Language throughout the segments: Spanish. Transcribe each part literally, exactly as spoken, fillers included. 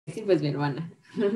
Sí, pues mi hermana.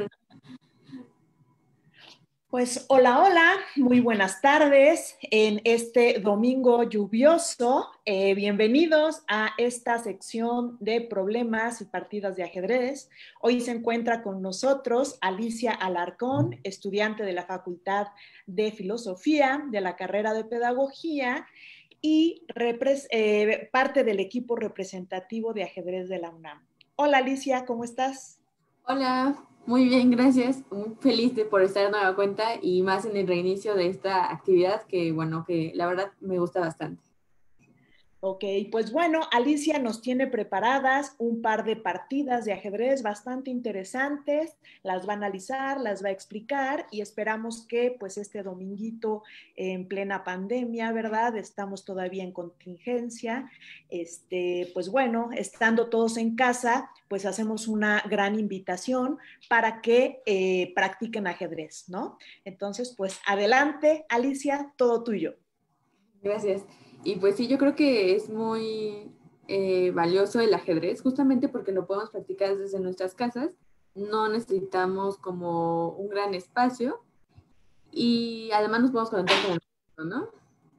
Pues hola, hola, muy buenas tardes en este domingo lluvioso. Eh, bienvenidos a esta sección de problemas y partidas de ajedrez. Hoy se encuentra con nosotros Alicia Alarcón, estudiante de la Facultad de Filosofía de la carrera de Pedagogía y eh, parte del equipo representativo de ajedrez de la UNAM. Hola Alicia, ¿cómo estás? Hola, muy bien, gracias. Muy feliz de por estar de nueva cuenta y más en el reinicio de esta actividad que, bueno, que la verdad me gusta bastante. Ok, pues bueno, Alicia nos tiene preparadas un par de partidas de ajedrez bastante interesantes, las va a analizar, las va a explicar y esperamos que pues este dominguito en plena pandemia, ¿verdad? Estamos todavía en contingencia, este, pues bueno, estando todos en casa, pues hacemos una gran invitación para que eh, practiquen ajedrez, ¿no? Entonces, pues adelante, Alicia, todo tuyo. Gracias. Y pues sí, yo creo que es muy eh, valioso el ajedrez, justamente porque lo podemos practicar desde nuestras casas. No necesitamos como un gran espacio y además nos podemos conectar con el mundo, ¿no?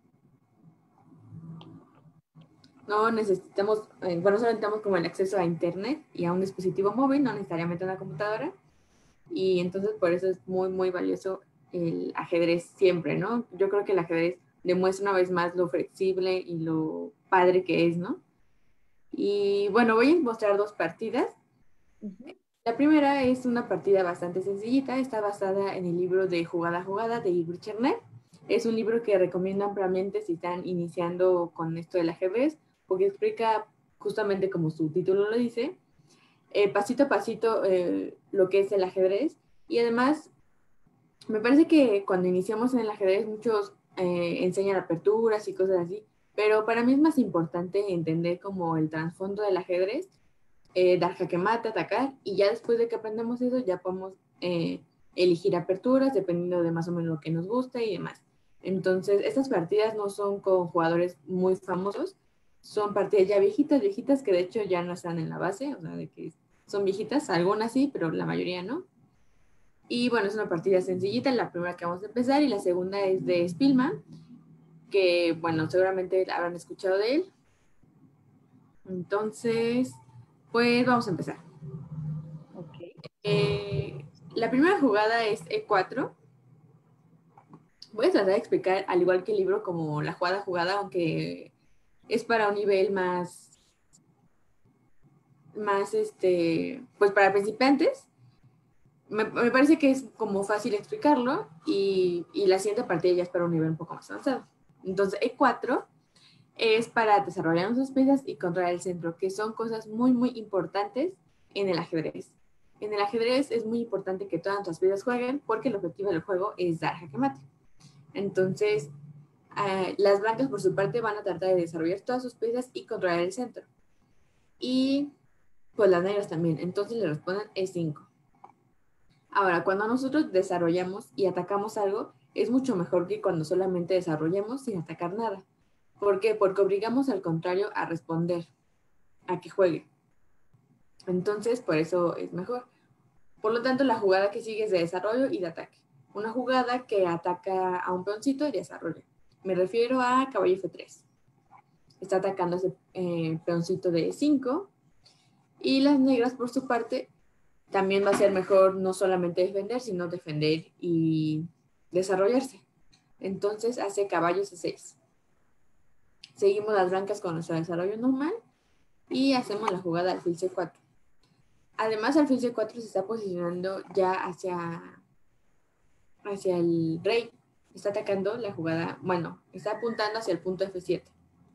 No necesitamos, eh, bueno, solo necesitamos como el acceso a internet y a un dispositivo móvil, no necesariamente una computadora. Y entonces por eso es muy, muy valioso el ajedrez siempre, ¿no? Yo creo que el ajedrez demuestra una vez más lo flexible y lo padre que es, ¿no? Y bueno, voy a mostrar dos partidas. Uh-huh. La primera es una partida bastante sencillita, está basada en el libro de Jugada a Jugada de Igor Chernev. Es un libro que recomiendo ampliamente si están iniciando con esto del ajedrez, porque explica justamente como su título lo dice, eh, pasito a pasito eh, lo que es el ajedrez. Y además me parece que cuando iniciamos en el ajedrez muchos eh, enseñan aperturas y cosas así, pero para mí es más importante entender como el trasfondo del ajedrez, eh, dar jaque mate, atacar, y ya después de que aprendemos eso ya podemos eh, elegir aperturas dependiendo de más o menos lo que nos guste y demás. Entonces, estas partidas no son con jugadores muy famosos, son partidas ya viejitas, viejitas que de hecho ya no están en la base, o sea, de que son viejitas, algunas sí, pero la mayoría no. Y bueno, es una partida sencillita, la primera que vamos a empezar, y la segunda es de Spielman, que bueno, seguramente habrán escuchado de él. Entonces, pues vamos a empezar. Ok. Eh, la primera jugada es E cuatro. Voy a tratar de explicar, al igual que el libro, como la jugada jugada, aunque es para un nivel más, más este, pues para principiantes. Me, me parece que es como fácil explicarlo y, y la siguiente partida ya es para un nivel un poco más avanzado. Entonces, E cuatro es para desarrollar nuestras piezas y controlar el centro, que son cosas muy, muy importantes en el ajedrez. En el ajedrez es muy importante que todas nuestras piezas jueguen porque el objetivo del juego es dar jaque mate. Entonces, eh, las blancas por su parte van a tratar de desarrollar todas sus piezas y controlar el centro. Y pues las negras también. Entonces le responden E cinco. Ahora, cuando nosotros desarrollamos y atacamos algo, es mucho mejor que cuando solamente desarrollemos sin atacar nada. ¿Por qué? Porque obligamos al contrario a responder, a que juegue. Entonces, por eso es mejor. Por lo tanto, la jugada que sigue es de desarrollo y de ataque. Una jugada que ataca a un peoncito y desarrollo. Me refiero a caballo F tres. Está atacando ese eh, peoncito de E cinco. Y las negras, por su parte, también va a ser mejor no solamente defender, sino defender y desarrollarse. Entonces hace caballo C seis. Seguimos las blancas con nuestro desarrollo normal y hacemos la jugada alfil C cuatro. Además, alfil C cuatro se está posicionando ya hacia, hacia el rey. Está atacando la jugada, bueno, está apuntando hacia el punto F siete.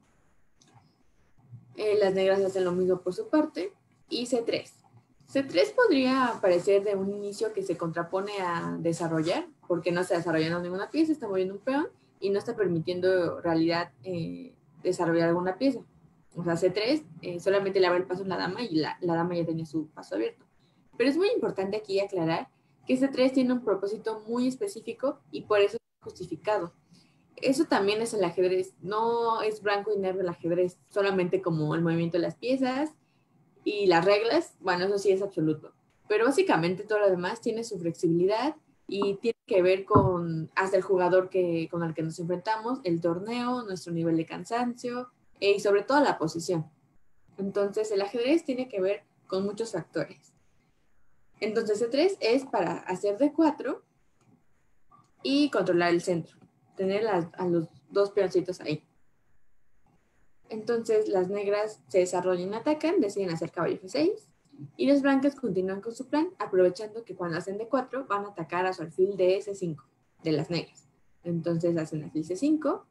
Eh, las negras hacen lo mismo por su parte. Y C tres. C tres podría parecer de un inicio que se contrapone a desarrollar, porque no está desarrollando ninguna pieza, está moviendo un peón y no está permitiendo en realidad eh, desarrollar alguna pieza. O sea, C tres eh, solamente le abre el paso a la dama y la, la dama ya tenía su paso abierto. Pero es muy importante aquí aclarar que C tres tiene un propósito muy específico y por eso es justificado. Eso también es el ajedrez, no es blanco y negro el ajedrez, solamente como el movimiento de las piezas y las reglas, bueno, eso sí es absoluto. pero básicamente todo lo demás tiene su flexibilidad y tiene que ver con hasta el jugador que, con el que nos enfrentamos, el torneo, nuestro nivel de cansancio eh, y sobre todo la posición. Entonces el ajedrez tiene que ver con muchos factores. Entonces C tres es para hacer D cuatro y controlar el centro, tener a, a los dos peoncitos ahí. Entonces las negras se desarrollan y atacan, deciden hacer caballo F seis, y las blancas continúan con su plan, aprovechando que cuando hacen D cuatro van a atacar a su alfil de S cinco, de las negras. Entonces hacen alfil C cinco.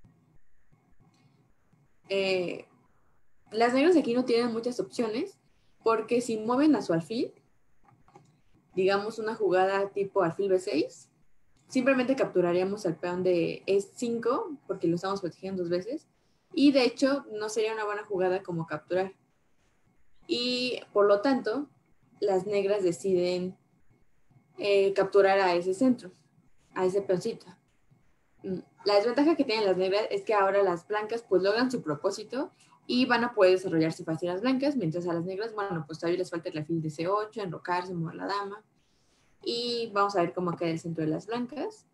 Eh, las negras aquí no tienen muchas opciones, porque si mueven a su alfil, digamos una jugada tipo alfil B seis, simplemente capturaríamos al peón de E cinco, porque lo estamos protegiendo dos veces, y de hecho no sería una buena jugada como capturar. Y por lo tanto, las negras deciden eh, capturar a ese centro, a ese peoncito. La desventaja que tienen las negras es que ahora las blancas pues logran su propósito y van a poder desarrollarse fácil las blancas, mientras a las negras, bueno, pues todavía les falta el alfil de C ocho, enrocarse, mover la dama. Y vamos a ver cómo queda el centro de las blancas.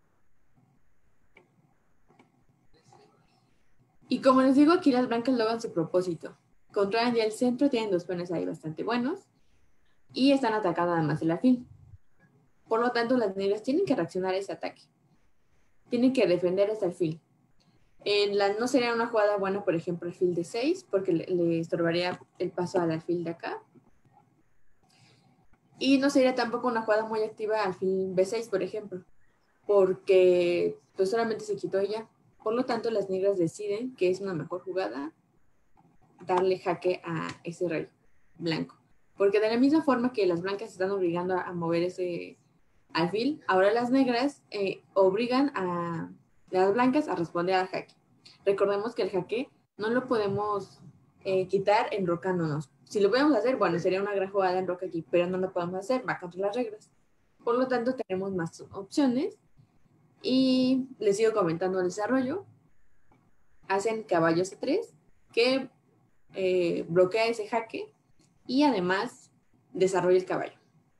Y como les digo, aquí las blancas logran su propósito. Controlan ya el centro, tienen dos peones ahí bastante buenos y están atacando además el alfil. Por lo tanto, las negras tienen que reaccionar a ese ataque. Tienen que defender ese alfil. En la, no sería una jugada buena, por ejemplo, alfil de seis, porque le, le estorbaría el paso al alfil de acá. Y no sería tampoco una jugada muy activa alfil B seis, por ejemplo, porque pues solamente se quitó ella. Por lo tanto, las negras deciden que es una mejor jugada darle jaque a ese rey blanco. Porque de la misma forma que las blancas están obligando a, a mover ese alfil, ahora las negras eh, obligan a las blancas a responder al jaque. Recordemos que el jaque no lo podemos eh, quitar enrocándonos. Si lo podemos hacer, bueno, sería una gran jugada en roca aquí, pero no lo podemos hacer, va contra las reglas. Por lo tanto, tenemos más opciones. Y les sigo comentando el desarrollo. Hacen caballo C tres, que eh, bloquea ese jaque y además desarrolla el caballo.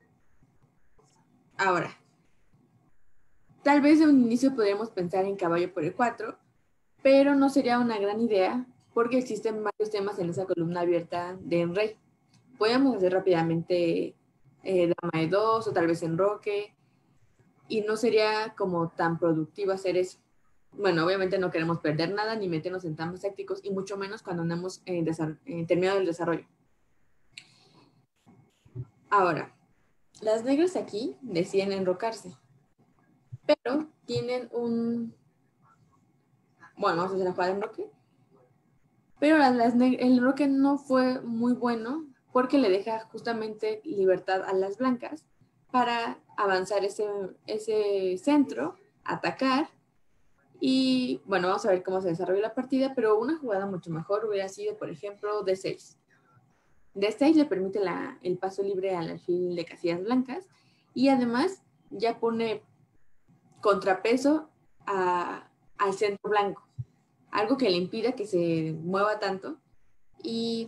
Ahora, tal vez de un inicio podríamos pensar en caballo por E cuatro, pero no sería una gran idea porque existen varios temas en esa columna abierta de en rey. Podríamos hacer rápidamente eh, dama E dos o tal vez enroque, y no sería como tan productivo hacer eso. Bueno, obviamente no queremos perder nada ni meternos en temas tácticos, y mucho menos cuando no hemos eh, eh, terminado el desarrollo. Ahora, las negras aquí deciden enrocarse, pero tienen un... Bueno, vamos a hacer la jugada de enroque. Pero las, las el enroque no fue muy bueno porque le deja justamente libertad a las blancas para avanzar ese, ese centro, atacar. Y bueno, vamos a ver cómo se desarrolla la partida, pero una jugada mucho mejor hubiera sido, por ejemplo, D seis. D seis le permite la, el paso libre al alfil de casillas blancas y además ya pone contrapeso a, al centro blanco, algo que le impida que se mueva tanto. Y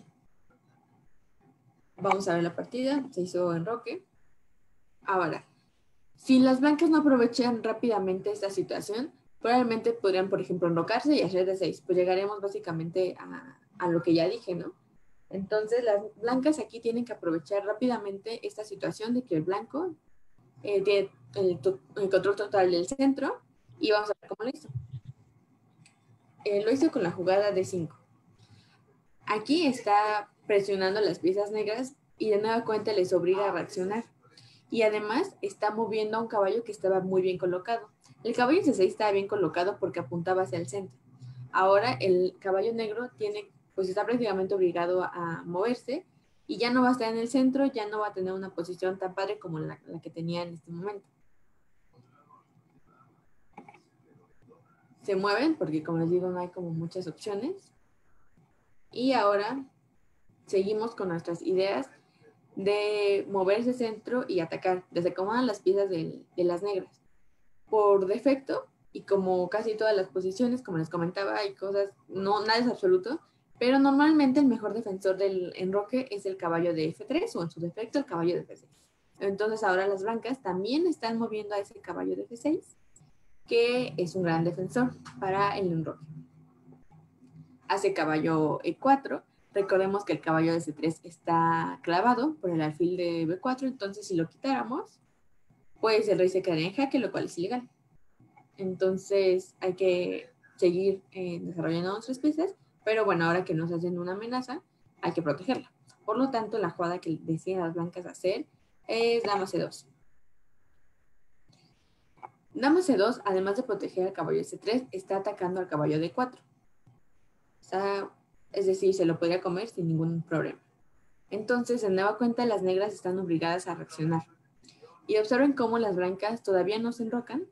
vamos a ver la partida, se hizo enroque. Ahora, si las blancas no aprovechan rápidamente esta situación, probablemente podrían, por ejemplo, enrocarse y hacer D seis, pues llegaremos básicamente a, a lo que ya dije, ¿no? Entonces las blancas aquí tienen que aprovechar rápidamente esta situación de que el blanco eh, tiene el, el control total del centro, y vamos a ver cómo lo hizo. Eh, lo hizo con la jugada D cinco. Aquí está presionando las piezas negras y de nueva cuenta les obliga a reaccionar. Y además está moviendo a un caballo que estaba muy bien colocado. El caballo C seis estaba bien colocado porque apuntaba hacia el centro. Ahora el caballo negro tiene, pues está prácticamente obligado a moverse y ya no va a estar en el centro, ya no va a tener una posición tan padre como la, la que tenía en este momento. Se mueven porque, como les digo, no hay como muchas opciones. Y ahora seguimos con nuestras ideas de moverse centro y atacar. Desacomodan las piezas de, de las negras. Por defecto, y como casi todas las posiciones, como les comentaba, hay cosas, no, nada es absoluto, pero normalmente el mejor defensor del enroque es el caballo de F tres o en su defecto el caballo de F seis. Entonces ahora las blancas también están moviendo a ese caballo de F seis, que es un gran defensor para el enroque. Hace caballo E cuatro. Recordemos que el caballo de C tres está clavado por el alfil de B cuatro, entonces si lo quitáramos, pues el rey se quedaría en jaque, lo cual es ilegal. Entonces hay que seguir eh, desarrollando nuestras piezas, pero bueno, ahora que nos hacen una amenaza, hay que protegerla. Por lo tanto, la jugada que deciden las blancas hacer es dama C dos. Dama C dos, además de proteger al caballo C tres, está atacando al caballo D cuatro. O sea, es decir, se lo podría comer sin ningún problema. Entonces, de nueva cuenta, las negras están obligadas a reaccionar. Y observen cómo las blancas todavía no se enrocan,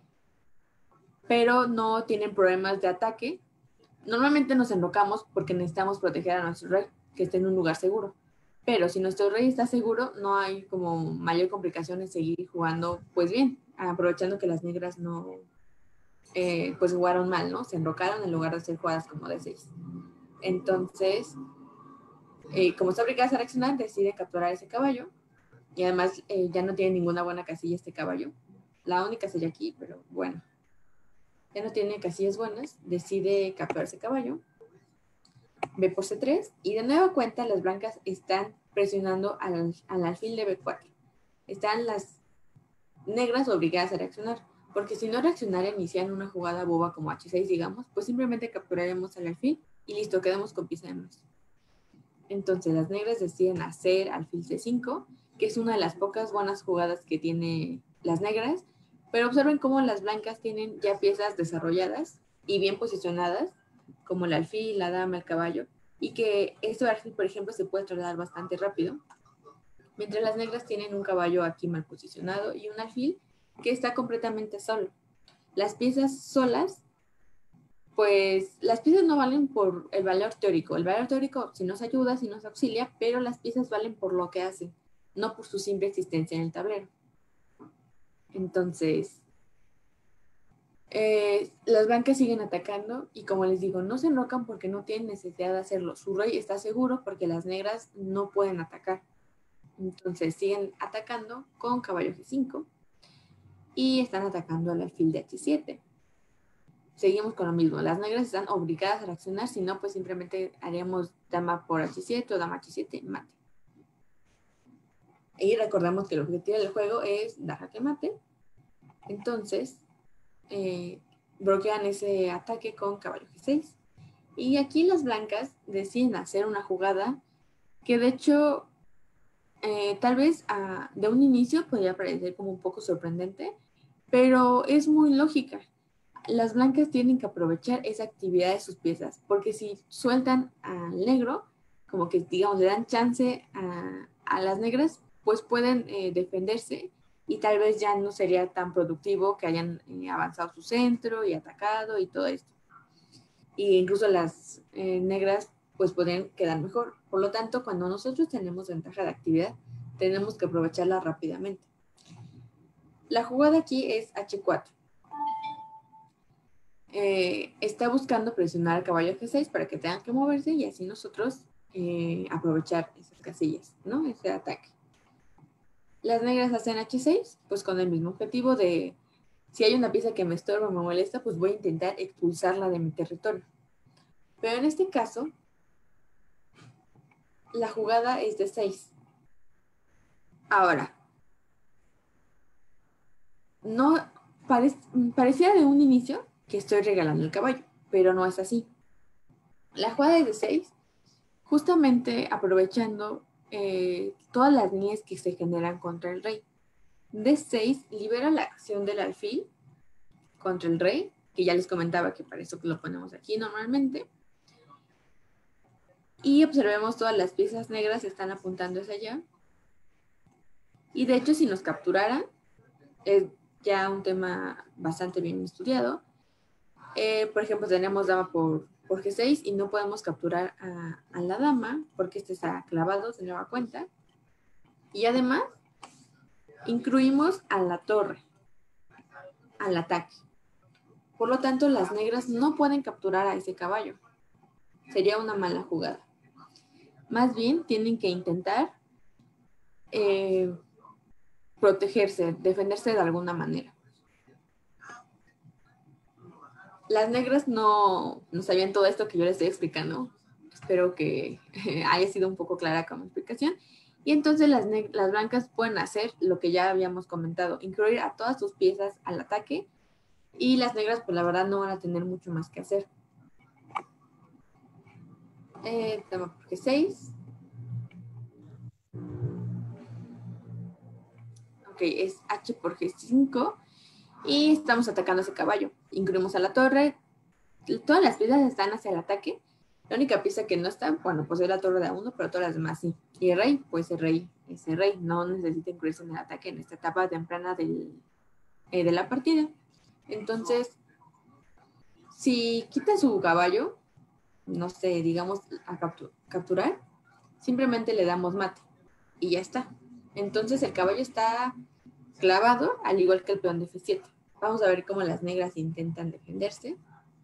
pero no tienen problemas de ataque. Normalmente nos enrocamos porque necesitamos proteger a nuestro rey, que esté en un lugar seguro. Pero si nuestro rey está seguro, no hay como mayor complicación en seguir jugando, pues bien, aprovechando que las negras no, eh, pues jugaron mal, ¿no? Se enrocaron en lugar de hacer jugadas como D seis. Entonces, eh, como está obligada a reaccionar, decide capturar ese caballo. Y además eh, ya no tiene ninguna buena casilla este caballo. La única sería aquí, pero bueno. Ya no tiene casillas buenas. Decide capturar ese caballo. B por C tres. Y de nueva cuenta las blancas están presionando al, al alfil de B cuatro. Están las negras obligadas a reaccionar. Porque si no reaccionaran, inician una jugada boba como H seis, digamos, pues simplemente capturaremos al alfil y listo, quedamos con pieza de más. Entonces las negras deciden hacer alfil C cinco, que es una de las pocas buenas jugadas que tiene las negras, pero observen cómo las blancas tienen ya piezas desarrolladas y bien posicionadas, como el alfil, la dama, el caballo, y que este alfil, por ejemplo, se puede trasladar bastante rápido, mientras las negras tienen un caballo aquí mal posicionado y un alfil que está completamente solo. Las piezas solas, pues las piezas no valen por el valor teórico. El valor teórico sí nos ayuda, sí nos auxilia, pero las piezas valen por lo que hacen, no por su simple existencia en el tablero. Entonces, eh, las blancas siguen atacando y como les digo, no se enrocan porque no tienen necesidad de hacerlo. Su rey está seguro porque las negras no pueden atacar. Entonces siguen atacando con caballo G cinco y están atacando al alfil de H siete. Seguimos con lo mismo. Las negras están obligadas a reaccionar, si no, pues simplemente haríamos dama por H siete o dama H siete, mate. Y recordamos que el objetivo del juego es dar jaque mate. Entonces, eh, bloquean ese ataque con caballo G seis. Y aquí las blancas deciden hacer una jugada que de hecho, eh, tal vez a, de un inicio podría parecer como un poco sorprendente, pero es muy lógica. Las blancas tienen que aprovechar esa actividad de sus piezas, porque si sueltan al negro, como que digamos le dan chance a, a las negras, pues pueden eh, defenderse y tal vez ya no sería tan productivo que hayan eh, avanzado su centro y atacado y todo esto. Y incluso las eh, negras pues pueden quedar mejor. Por lo tanto, cuando nosotros tenemos ventaja de actividad, tenemos que aprovecharla rápidamente. La jugada aquí es H cuatro. Eh, está buscando presionar al caballo G seis para que tengan que moverse y así nosotros eh, aprovechar esas casillas, ¿no? Ese ataque. Las negras hacen H seis, pues con el mismo objetivo de, si hay una pieza que me estorba o me molesta, pues voy a intentar expulsarla de mi territorio. Pero en este caso, la jugada es de seis. Ahora, no parec parecía de un inicio que estoy regalando el caballo, pero no es así. La jugada es de seis, justamente aprovechando eh, todas las líneas que se generan contra el rey. D seis libera la acción del alfil contra el rey, que ya les comentaba que para eso lo ponemos aquí normalmente. Y observemos todas las piezas negras están apuntando hacia allá. Y de hecho, si nos capturaran, es ya un tema bastante bien estudiado. Eh, por ejemplo, tenemos dama por, por G seis y no podemos capturar a, a la dama porque este está clavado, se nueva cuenta. Y además, incluimos a la torre, al ataque. Por lo tanto, las negras no pueden capturar a ese caballo. Sería una mala jugada. Más bien, tienen que intentar eh, protegerse, defenderse de alguna manera. Las negras no, no sabían todo esto que yo les estoy explicando. Espero que haya sido un poco clara con mi explicación. Y entonces las, las blancas pueden hacer lo que ya habíamos comentado, incluir a todas sus piezas al ataque, y las negras pues la verdad no van a tener mucho más que hacer. Eh, tema por G seis. Ok, es H por G cinco. Y estamos atacando ese caballo. Incluimos a la torre. Todas las piezas están hacia el ataque. La única pieza que no está, bueno, pues es la torre de A uno, pero todas las demás sí. Y el rey, pues el rey es el rey. No necesita incluirse en el ataque en esta etapa temprana del, eh, de la partida. Entonces, si quita su caballo, no sé, digamos, a captu capturar, simplemente le damos mate. Y ya está. Entonces el caballo está clavado, al igual que el peón de F siete. Vamos a ver cómo las negras intentan defenderse.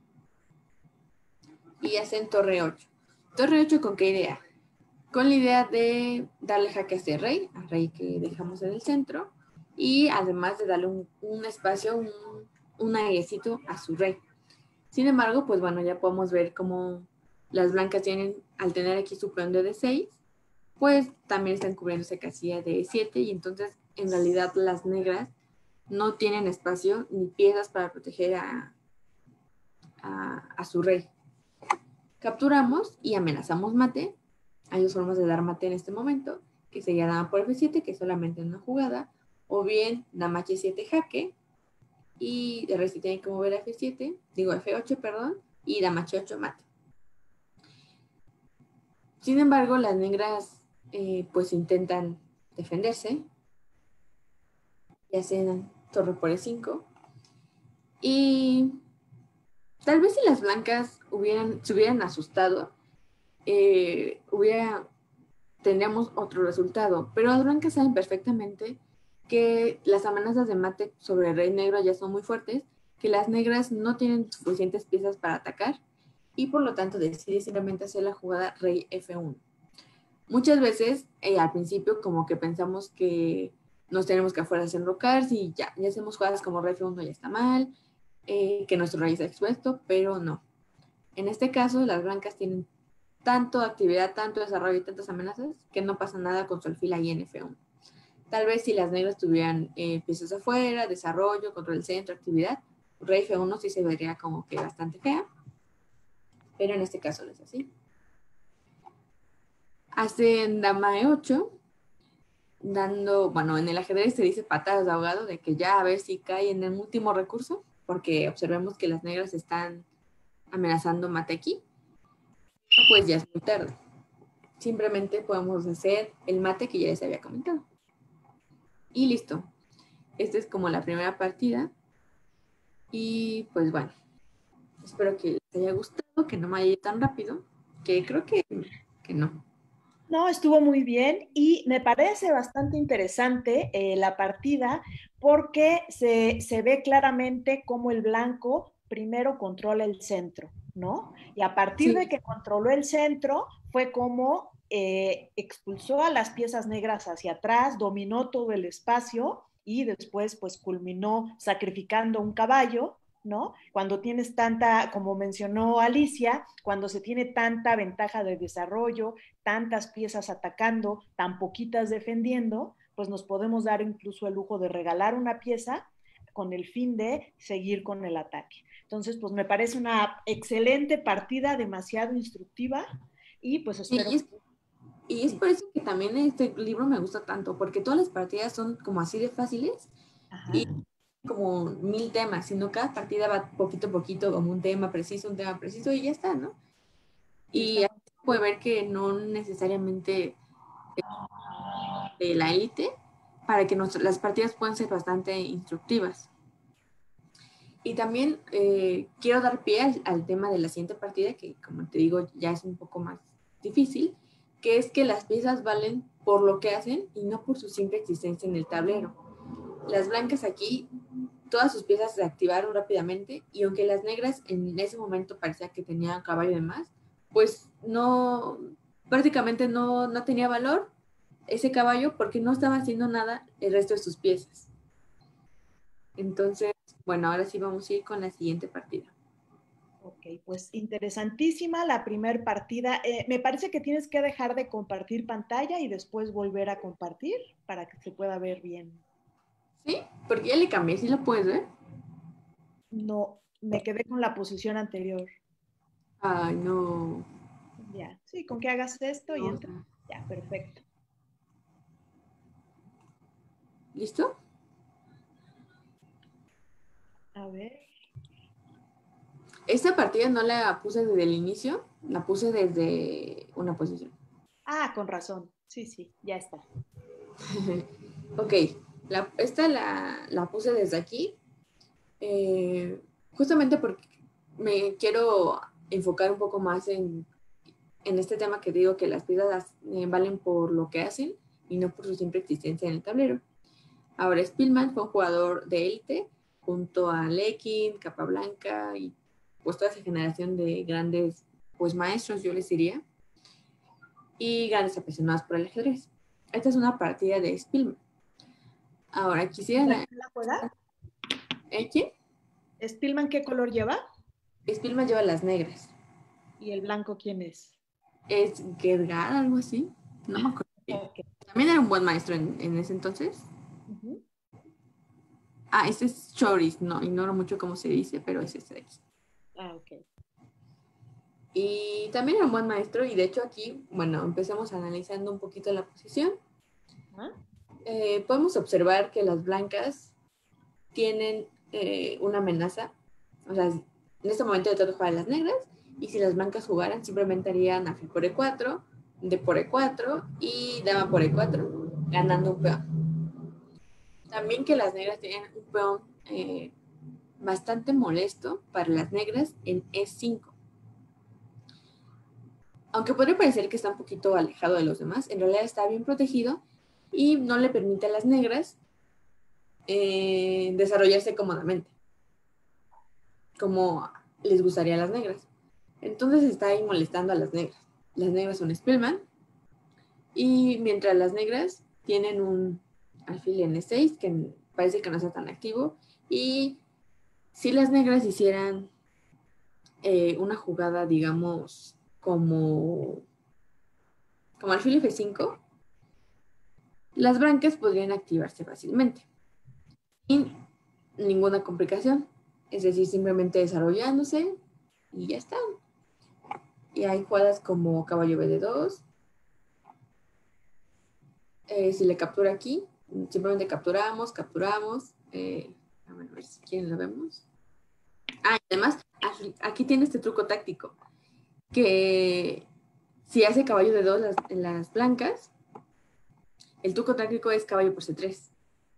Y hacen torre ocho. ¿Torre ocho con qué idea? Con la idea de darle jaque a este rey, al rey que dejamos en el centro, y además de darle un, un espacio, un, un airecito a su rey. Sin embargo, pues bueno, ya podemos ver cómo las blancas tienen, al tener aquí su peón de D seis, pues también están cubriendo esa casilla de E siete, y entonces en realidad las negras no tienen espacio ni piezas para proteger a, a, a su rey. Capturamos y amenazamos mate. Hay dos formas de dar mate en este momento, que sería dama por F siete, que es solamente en una jugada, o bien dama H siete jaque, y el rey se tiene que mover a F siete, digo F ocho, perdón, y dama H ocho mate. Sin embargo, las negras eh, pues intentan defenderse, y hacen torre por E cinco, y tal vez si las blancas hubieran, se hubieran asustado, eh, hubiera, tendríamos otro resultado. Pero las blancas saben perfectamente que las amenazas de mate sobre el rey negro ya son muy fuertes, que las negras no tienen suficientes piezas para atacar, y por lo tanto decide simplemente hacer la jugada rey F uno. Muchas veces, eh, al principio, como que pensamos que nos tenemos que afuera enrocar, si ya, ya hacemos jugadas como rey F uno ya está mal, eh, que nuestro rey está expuesto, pero no. En este caso, las blancas tienen tanto actividad, tanto desarrollo y tantas amenazas que no pasa nada con su alfil ahí en F uno. Tal vez si las negras tuvieran eh, piezas afuera, desarrollo, control del centro, actividad, rey F uno sí se vería como que bastante fea, pero en este caso no es así. Hacen dama E ocho, dando, bueno, en el ajedrez se dice patadas de ahogado, de que ya a ver si cae en el último recurso, porque observemos que las negras están amenazando mate aquí, pues ya es muy tarde. Simplemente podemos hacer el mate que ya les había comentado. Y listo. Esta es como la primera partida. Y pues bueno, espero que les haya gustado, que no me haya ido tan rápido, que creo que, que no. No, estuvo muy bien y me parece bastante interesante eh, la partida porque se, se ve claramente cómo el blanco primero controla el centro, ¿no? Y a partir Sí. de que controló el centro fue como eh, expulsó a las piezas negras hacia atrás, dominó todo el espacio y después pues culminó sacrificando un caballo, ¿no? Cuando tienes tanta, como mencionó Alicia, cuando se tiene tanta ventaja de desarrollo, tantas piezas atacando, tan poquitas defendiendo, pues nos podemos dar incluso el lujo de regalar una pieza con el fin de seguir con el ataque. Entonces, pues me parece una excelente partida, demasiado instructiva y pues espero... Y es, y es por eso que también este libro me gusta tanto, porque todas las partidas son como así de fáciles. Ajá. Y como mil temas, sino cada partida va poquito a poquito, como un tema preciso, un tema preciso, y ya está, ¿no? Y así se puede ver que no necesariamente de la élite, para que nos, las partidas puedan ser bastante instructivas. Y también eh, quiero dar pie al, al tema de la siguiente partida, que como te digo ya es un poco más difícil, que es que las piezas valen por lo que hacen y no por su simple existencia en el tablero. Las blancas aquí, todas sus piezas se activaron rápidamente, y aunque las negras en ese momento parecía que tenían caballo de más, pues no, prácticamente no, no tenía valor. ese caballo porque no estaba haciendo nada el resto de sus piezas. Entonces, bueno, ahora sí vamos a ir con la siguiente partida. Ok, pues interesantísima la primer partida. Eh, me parece que tienes que dejar de compartir pantalla y después volver a compartir para que se pueda ver bien. ¿Sí? Porque ya le cambié, ¿sí lo puedes ver? No, me quedé con la posición anterior. Ay, no. Ya, sí, con que hagas esto y No. entra. Ya, perfecto. ¿Listo? A ver. Esta partida no la puse desde el inicio, la puse desde una posición. Ah, con razón. Sí, sí, ya está. Ok, la, esta la, la puse desde aquí, eh, justamente porque me quiero enfocar un poco más en, en este tema que digo que las piezas eh, valen por lo que hacen y no por su simple existencia en el tablero. Ahora, Spielman fue un jugador de élite junto a Lekin, Capablanca y pues toda esa generación de grandes pues maestros, yo les diría, y grandes apasionados por el ajedrez. Esta es una partida de Spielman. Ahora, quisiera... ¿De La, qué la juega? ¿eh, ¿quién? ¿Spielman qué color lleva? Spielman lleva las negras. ¿Y el blanco quién es? Es Gedgar, algo así. No me acuerdo bien. Ok. También era un buen maestro en, en ese entonces. Ujú. Ah, este es Choris. No, ignoro mucho cómo se dice, pero es este de aquí. Ah, ok. Y también era un buen maestro y de hecho aquí, bueno, empecemos analizando un poquito la posición. ¿Ah? Eh, podemos observar que las blancas tienen eh, una amenaza. O sea, en este momento de todo jugar las negras y si las blancas jugaran simplemente harían alfil por e cuatro, d por e cuatro y dama por e cuatro, ganando un peón. También que las negras tienen un peón eh, bastante molesto para las negras en e cinco. Aunque podría parecer que está un poquito alejado de los demás, en realidad está bien protegido y no le permite a las negras eh, desarrollarse cómodamente, como les gustaría a las negras. Entonces está ahí molestando a las negras. Las negras son Spellman y mientras las negras tienen un alfil en e seis que parece que no está tan activo y si las negras hicieran eh, una jugada, digamos, como, como alfil efe cinco, las blancas podrían activarse fácilmente sin ninguna complicación, es decir, simplemente desarrollándose y ya está. Y hay jugadas como caballo be de dos, eh, si le captura aquí, simplemente capturamos, capturamos, eh, a ver, a ver si quieren lo vemos. Ah, y además, aquí tiene este truco táctico, que si hace caballo de dos las, las blancas, el truco táctico es caballo por ce tres,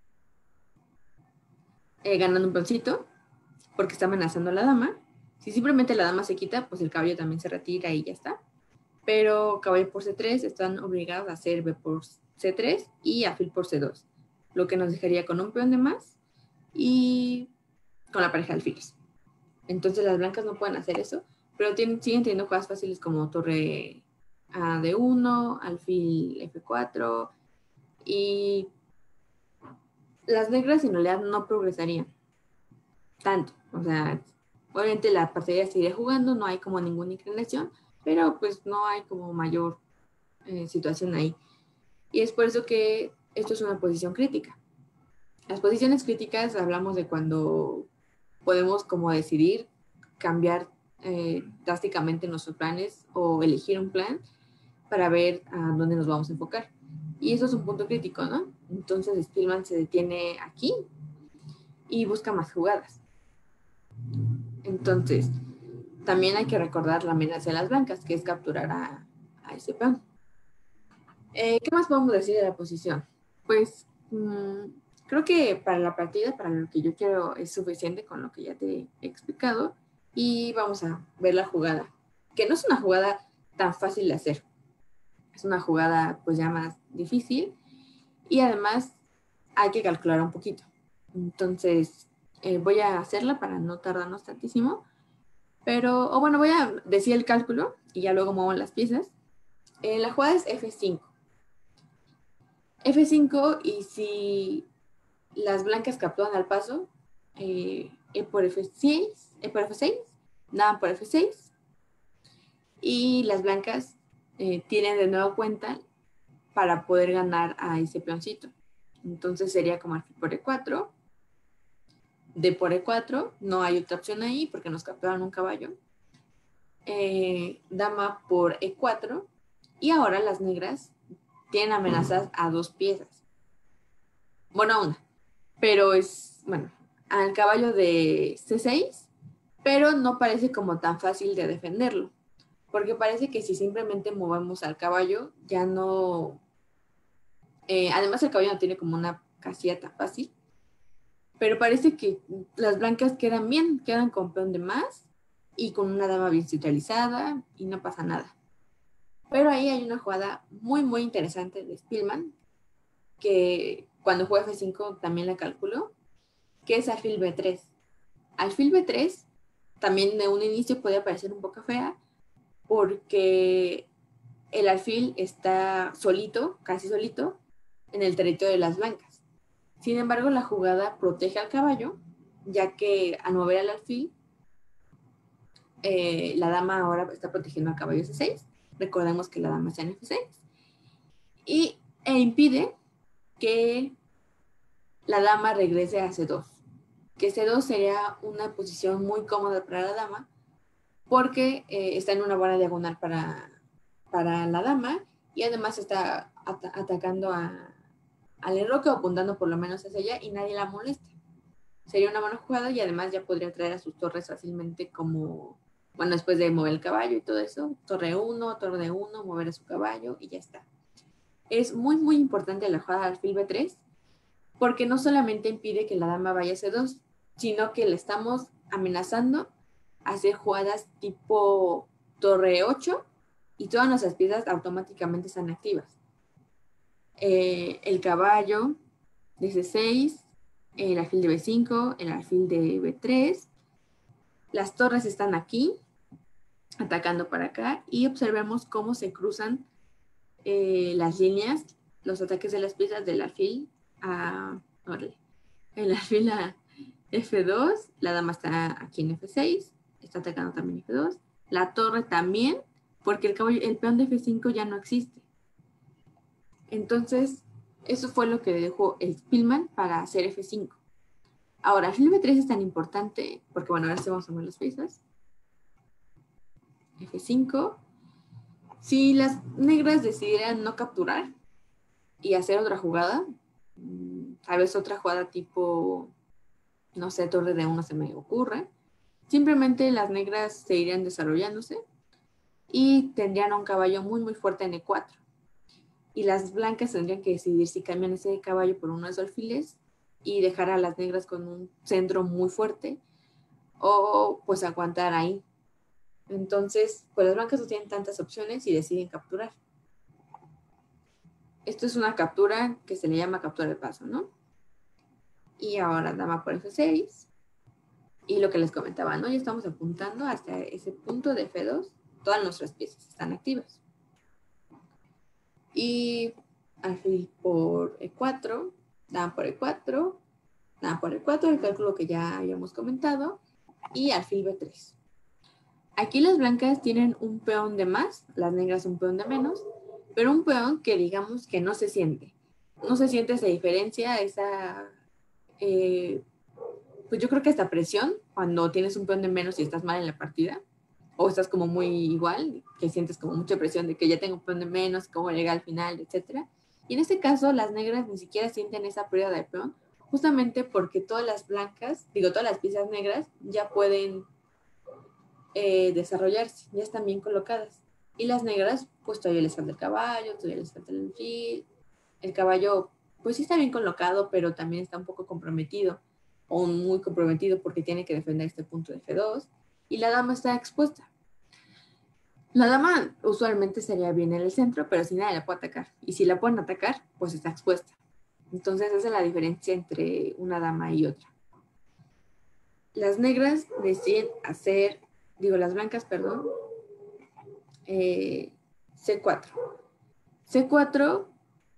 eh, ganando un peoncito, porque está amenazando a la dama. Si simplemente la dama se quita, pues el caballo también se retira y ya está. Pero caballo por ce tres están obligados a hacer b por ce tres y alfil por ce dos, lo que nos dejaría con un peón de más y con la pareja de alfiles. Entonces las blancas no pueden hacer eso, pero tienen, siguen teniendo jugadas fáciles como torre a de uno, alfil efe cuatro y las negras en realidad no progresarían tanto. O sea, obviamente la partida seguiría jugando, no hay como ninguna inclinación, pero pues no hay como mayor eh, situación ahí. Y es por eso que esto es una posición crítica. Las posiciones críticas hablamos de cuando podemos como decidir cambiar eh, drásticamente nuestros planes o elegir un plan para ver a dónde nos vamos a enfocar. Y eso es un punto crítico, ¿no? Entonces Spielman se detiene aquí y busca más jugadas. Entonces, también hay que recordar la amenaza de las blancas, que es capturar a, a ese peón. Eh, ¿Qué más podemos decir de la posición? Pues mmm, creo que para la partida, para lo que yo quiero, es suficiente con lo que ya te he explicado. Y vamos a ver la jugada, que no es una jugada tan fácil de hacer. Es una jugada pues ya más difícil y además hay que calcular un poquito. Entonces eh, voy a hacerla para no tardarnos tantísimo. Pero, o bueno, voy a decir el cálculo y ya luego muevo las piezas. Eh, la jugada es efe cinco. F cinco, y si las blancas capturan al paso, eh, E por F seis, E por F seis, daban por F seis, y las blancas eh, tienen de nuevo cuenta para poder ganar a ese peoncito. Entonces sería como alfil por E cuatro, D por E cuatro, no hay otra opción ahí porque nos capturaron un caballo, eh, dama por E cuatro, y ahora las negras tienen amenazadas a dos piezas. Bueno, a una, pero es, bueno, al caballo de C seis, pero no parece como tan fácil de defenderlo, porque parece que si simplemente movemos al caballo, ya no... Eh, además el caballo no tiene como una casilla tan fácil, pero parece que las blancas quedan bien, quedan con peón de más y con una dama bien centralizada y no pasa nada. Pero ahí hay una jugada muy, muy interesante de Spielmann, que cuando juega F cinco también la calculó, que es alfil B tres. Alfil B tres también de un inicio puede parecer un poco fea, porque el alfil está solito, casi solito, en el territorio de las blancas. Sin embargo, la jugada protege al caballo, ya que al mover al alfil, eh, la dama ahora está protegiendo al caballo C seis. Recordemos que la dama está en F seis. Y, e impide que la dama regrese a C dos. Que C dos sería una posición muy cómoda para la dama, porque eh, está en una buena diagonal para, para la dama, y además está at atacando a, al enroque, o apuntando por lo menos hacia ella, y nadie la molesta. Sería una buena jugada, y además ya podría traer a sus torres fácilmente, como, bueno, después de mover el caballo y todo eso, torre uno, torre uno, mover a su caballo y ya está. Es muy, muy importante la jugada de alfil B tres, porque no solamente impide que la dama vaya a C dos, sino que le estamos amenazando a hacer jugadas tipo torre ocho, y todas nuestras piezas automáticamente están activas. Eh, el caballo de C seis, el alfil de B cinco, el alfil de B tres, las torres están aquí, atacando para acá, y observemos cómo se cruzan eh, las líneas, los ataques de las piezas del alfil a... Orle, el alfil a F dos, la dama está aquí en F seis, está atacando también F dos, la torre también, porque el, caballo, el peón de F cinco ya no existe. Entonces, eso fue lo que dejó el Spielmann para hacer F cinco. Ahora, alfil B tres es tan importante, porque bueno, ahora sí vamos a ver las piezas. F cinco. Si las negras decidieran no capturar y hacer otra jugada, tal vez otra jugada tipo, no sé, torre de uno se me ocurre, simplemente las negras se irían desarrollándose y tendrían un caballo muy muy fuerte en E cuatro. Y las blancas tendrían que decidir si cambian ese caballo por unos alfiles y dejar a las negras con un centro muy fuerte, o pues aguantar ahí. Entonces, pues las blancas no tienen tantas opciones y deciden capturar. Esto es una captura que se le llama captura de paso, ¿no? Y ahora dama por F seis. Y lo que les comentaba, ¿no? Ya estamos apuntando hasta ese punto de F dos. Todas nuestras piezas están activas. Y alfil por E cuatro, dama por E cuatro, dama por E cuatro, el cálculo que ya habíamos comentado, y alfil B tres. Aquí las blancas tienen un peón de más, las negras un peón de menos, pero un peón que digamos que no se siente. No se siente esa diferencia, esa... Eh, pues yo creo que esta presión, cuando tienes un peón de menos y estás mal en la partida, o estás como muy igual, que sientes como mucha presión de que ya tengo un peón de menos, cómo llega al final, etcétera. Y en este caso, las negras ni siquiera sienten esa pérdida de peón, justamente porque todas las blancas, digo, todas las piezas negras ya pueden eh, desarrollarse, ya están bien colocadas. Y las negras, pues todavía les falta el caballo, todavía les falta el alfil. El caballo, pues sí está bien colocado, pero también está un poco comprometido, o muy comprometido, porque tiene que defender este punto de F dos. Y la dama está expuesta. La dama usualmente sería bien en el centro, pero si nadie la puede atacar. Y si la pueden atacar, pues está expuesta. Entonces esa es la diferencia entre una dama y otra. Las negras deciden hacer, digo, las blancas, perdón, eh, C cuatro. C cuatro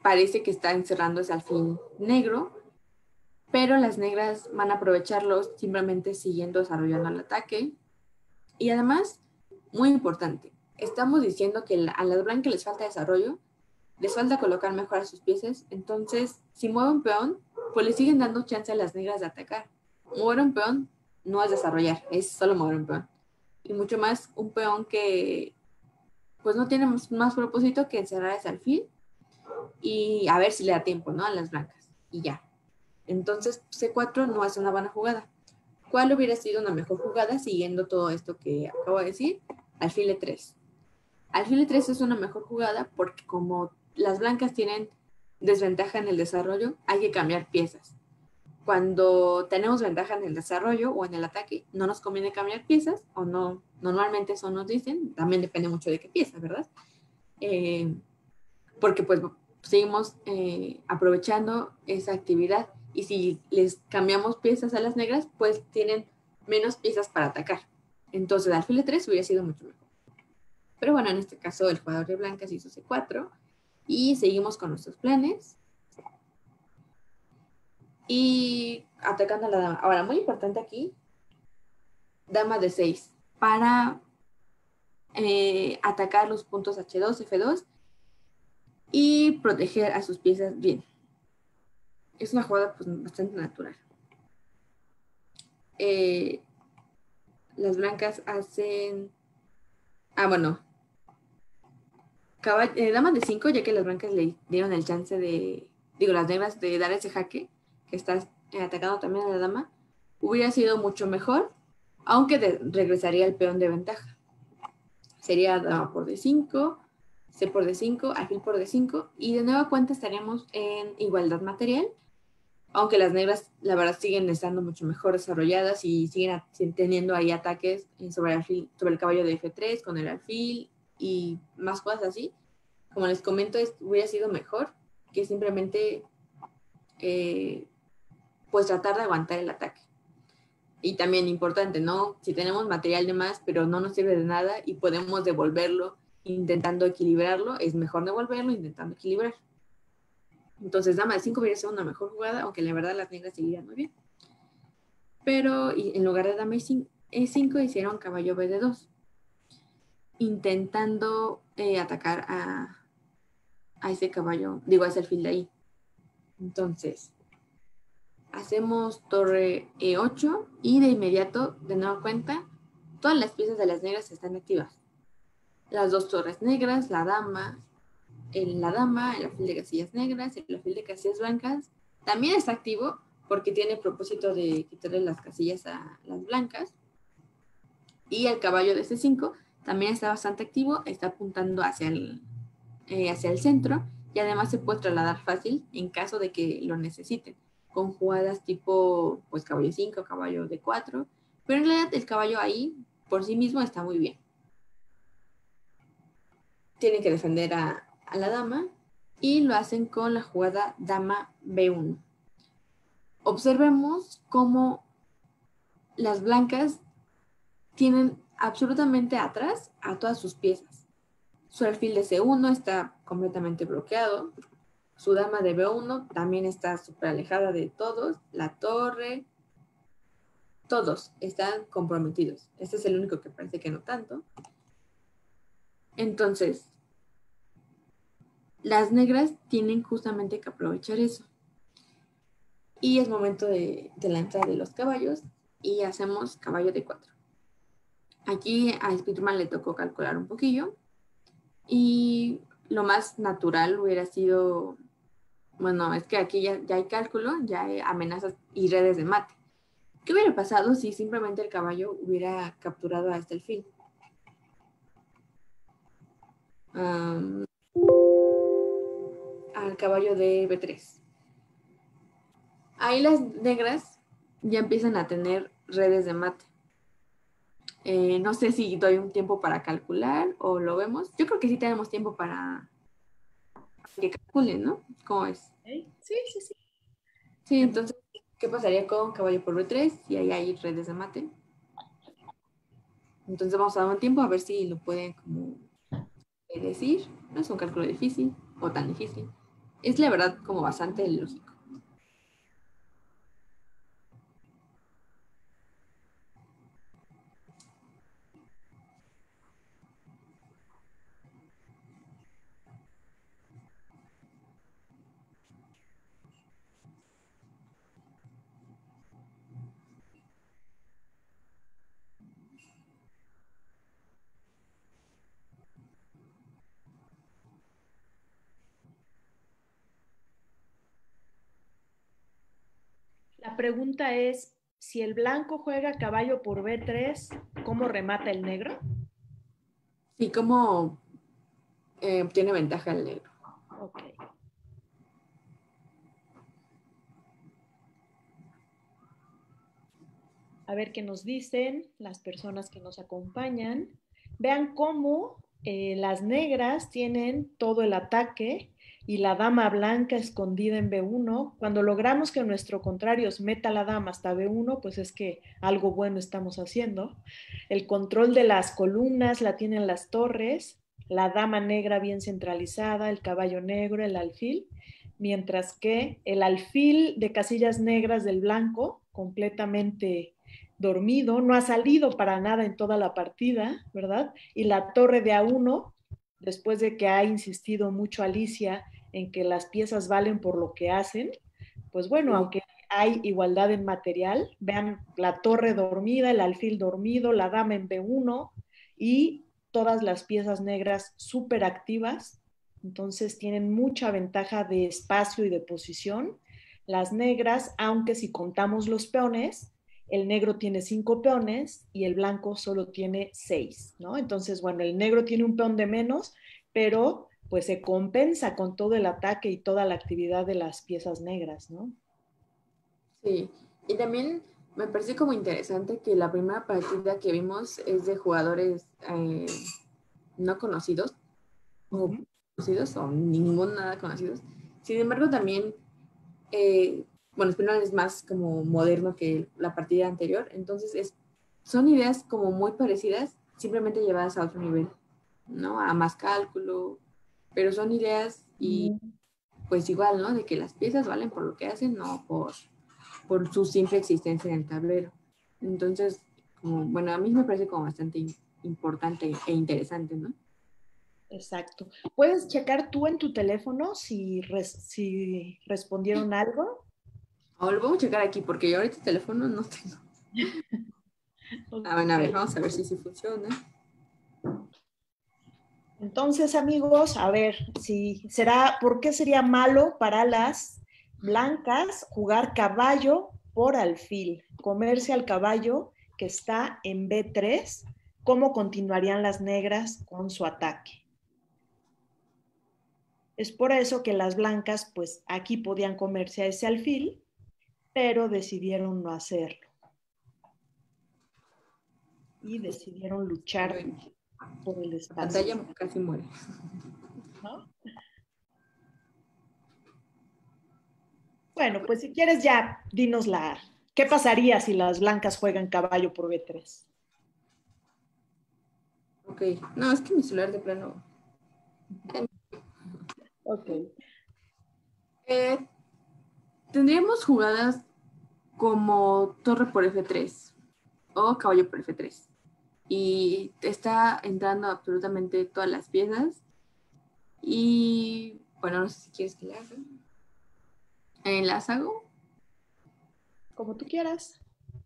parece que está encerrando ese alfil negro, pero las negras van a aprovecharlo simplemente siguiendo desarrollando el ataque. Y además, muy importante, estamos diciendo que a las blancas les falta desarrollo, les falta colocar mejor a sus piezas, entonces si mueve un peón, pues le siguen dando chance a las negras de atacar. Mover un peón no es desarrollar, es solo mover un peón. Y mucho más un peón que pues no tiene más, más propósito que encerrar ese alfil y a ver si le da tiempo, ¿no? A las blancas. Y ya. Entonces ce cuatro no es una buena jugada. ¿Cuál hubiera sido una mejor jugada siguiendo todo esto que acabo de decir? Alfil e tres. Alfil e tres es una mejor jugada porque como las blancas tienen desventaja en el desarrollo, hay que cambiar piezas. Cuando tenemos ventaja en el desarrollo o en el ataque, no nos conviene cambiar piezas, o no, normalmente eso nos dicen, también depende mucho de qué pieza, ¿verdad? Eh, porque pues seguimos eh, aprovechando esa actividad, y si les cambiamos piezas a las negras, pues tienen menos piezas para atacar. Entonces alfil e tres hubiera sido mucho mejor. Pero bueno, en este caso el jugador de blancas hizo ce cuatro y seguimos con nuestros planes. Y atacando a la dama. Ahora, muy importante aquí, dama de seis, para eh, atacar los puntos hache dos, efe dos y proteger a sus piezas bien. Es una jugada pues, bastante natural. Eh, las blancas hacen... Ah, bueno. Caball... Eh, dama de cinco, ya que las blancas le dieron el chance de... Digo, las negras de dar ese jaque, que está eh, atacando también a la dama, hubiera sido mucho mejor, aunque de, regresaría el peón de ventaja. Sería dama por de cinco, ce por de cinco, alfil por de cinco, y de nueva cuenta estaríamos en igualdad material, aunque las negras, la verdad, siguen estando mucho mejor desarrolladas y siguen teniendo ahí ataques sobre el, alfil, sobre el caballo de efe tres, con el alfil y más cosas así. Como les comento, es, hubiera sido mejor que simplemente eh, pues tratar de aguantar el ataque. Y también importante, ¿no? Si tenemos material de más, pero no nos sirve de nada y podemos devolverlo intentando equilibrarlo, es mejor devolverlo intentando equilibrar. Entonces, dama de cinco hubiera sido una mejor jugada, aunque la verdad las negras seguirían muy bien. Pero en lugar de dama e cinco, hicieron caballo be de dos, intentando eh, atacar a, a ese caballo, digo, a ese alfil de ahí. Entonces, hacemos torre e ocho y de inmediato, de nueva cuenta, todas las piezas de las negras están activas. Las dos torres negras, la dama, el, la dama, el alfil de casillas negras, el alfil de casillas blancas, también está activo porque tiene el propósito de quitarle las casillas a las blancas. Y el caballo de ce cinco también está bastante activo, está apuntando hacia el, eh, hacia el centro, y además se puede trasladar fácil en caso de que lo necesiten, con jugadas tipo pues caballo cinco, caballo de cuatro, pero en realidad el caballo ahí por sí mismo está muy bien. Tienen que defender a, a la dama y lo hacen con la jugada dama be uno. Observemos cómo las blancas tienen absolutamente atrás a todas sus piezas. Su alfil de ce uno está completamente bloqueado. Su dama de be uno también está súper alejada de todos. La torre. Todos están comprometidos. Este es el único que parece que no tanto. Entonces, las negras tienen justamente que aprovechar eso. Y es momento de, de la entrada de los caballos. Y hacemos caballo de cuatro. Aquí a Spiderman le tocó calcular un poquillo. Y lo más natural hubiera sido, bueno, es que aquí ya, ya hay cálculo, ya hay amenazas y redes de mate. ¿Qué hubiera pasado si simplemente el caballo hubiera capturado hasta el fin? Um, al caballo de be tres. Ahí las negras ya empiezan a tener redes de mate. Eh, no sé si doy un tiempo para calcular o lo vemos. Yo creo que sí tenemos tiempo para que calculen, ¿no? ¿Cómo es? Sí, sí, sí. Sí, entonces, ¿qué pasaría con caballo por be tres? Si ahí hay redes de mate. Entonces vamos a dar un tiempo a ver si lo pueden como decir. No es un cálculo difícil o tan difícil. es la verdad como bastante lógico. La pregunta es, si el blanco juega caballo por B tres, ¿cómo remata el negro? Sí, como eh, tiene ventaja el negro. Ok. A ver qué nos dicen las personas que nos acompañan. Vean cómo eh, las negras tienen todo el ataque y la dama blanca escondida en B uno. Cuando logramos que nuestro contrario meta la dama hasta B uno, pues es que algo bueno estamos haciendo. El control de las columnas la tienen las torres, la dama negra bien centralizada, el caballo negro, el alfil, mientras que el alfil de casillas negras del blanco, completamente dormido, no ha salido para nada en toda la partida, ¿verdad? Y la torre de A uno, después de que ha insistido mucho Alicia en que las piezas valen por lo que hacen, pues bueno, Sí. aunque hay igualdad en material, vean la torre dormida, el alfil dormido, la dama en B uno y todas las piezas negras súper activas, entonces tienen mucha ventaja de espacio y de posición. Las negras, aunque si contamos los peones, el negro tiene cinco peones y el blanco solo tiene seis, ¿no? Entonces, bueno, el negro tiene un peón de menos, pero pues se compensa con todo el ataque y toda la actividad de las piezas negras, ¿no? Sí, y también me parece como interesante que la primera partida que vimos es de jugadores eh, no conocidos, o Uh-huh. conocidos, o ningún nada conocidos. Sin embargo, también, eh, bueno, Spinal es más como moderno que la partida anterior, entonces es, son ideas como muy parecidas, simplemente llevadas a otro nivel, ¿no? A más cálculo, pero son ideas y Uh-huh. pues igual, ¿no? De que las piezas valen por lo que hacen, no por por su simple existencia en el tablero. Entonces, como, bueno, a mí me parece como bastante importante e interesante, ¿no? Exacto. ¿Puedes checar tú en tu teléfono si, res si respondieron algo? Ahora lo vamos a checar aquí porque yo ahorita el teléfono no tengo. Ah, bueno, a ver, Okay. vamos a ver si sí funciona. Entonces, amigos, a ver, si será, ¿por qué sería malo para las blancas jugar caballo por alfil? Comerse al caballo que está en B tres, ¿cómo continuarían las negras con su ataque? Es por eso que las blancas, pues aquí podían comerse a ese alfil, pero decidieron no hacerlo y decidieron luchar Bueno, por el la espacio, pantalla casi muere. ¿no? Bueno, pues si quieres ya, dinos la, ¿qué pasaría si las blancas juegan caballo por B tres? Ok, no, es que mi celular de plano. Ok. Eh, tendríamos jugadas como torre por F tres o caballo por F tres. Y está entrando absolutamente todas las piezas. Y bueno, no sé si quieres que le haga. Eh, las hago. Como tú quieras.